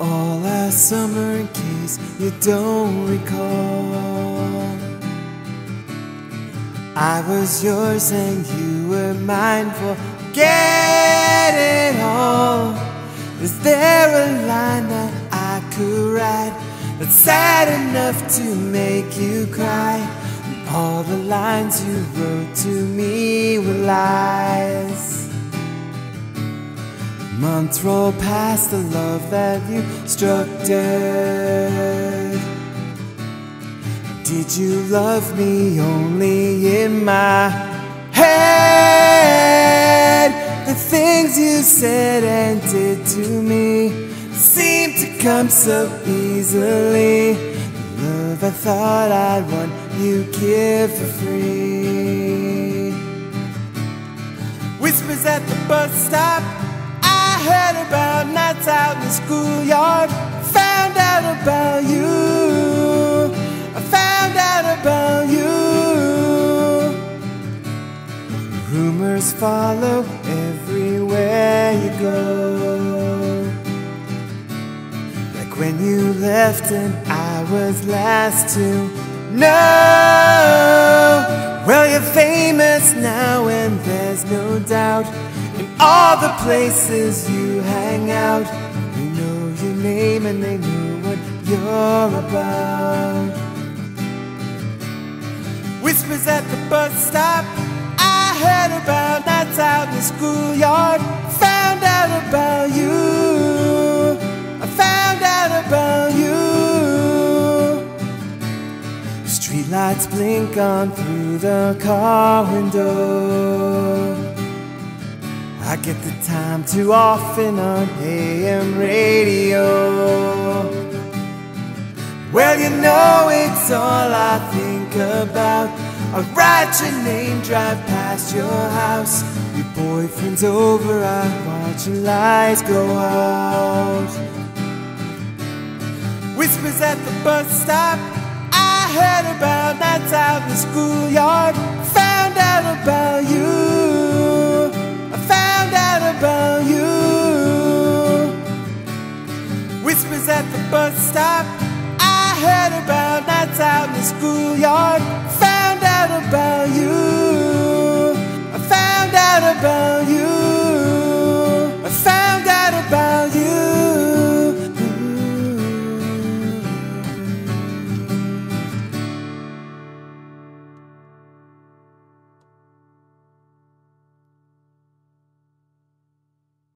all last summer in case you don't recall. I was yours and you were mine, forget it all. Is there a line that I could write that's sad enough to make you cry? And all the lines you wrote to me were lies. Months roll past, the love that you struck dead. Did you love me only in my head? The things you said and did to me seem to come so easily. The love I thought I'd want, you give for free. Whispers at the bus stop, I heard about nights out in the schoolyard. Found out about you, I found out about you. Rumors follow everywhere you go, like when you left and I was last to know. Well, you're famous now and there's no doubt. In all the places you hang out, they know your name and they know what you're about. Whispers at the bus stop, I heard about nights out in the schoolyard. Found out about you, I found out about you. Streetlights blink on through the car window. I get the time too often on AM radio. Well, you know it's all I think about. I write your name, drive past your house. Your boyfriend's over, I watch your lights go out. Whispers at the bus stop, I heard about nights out in the schoolyard.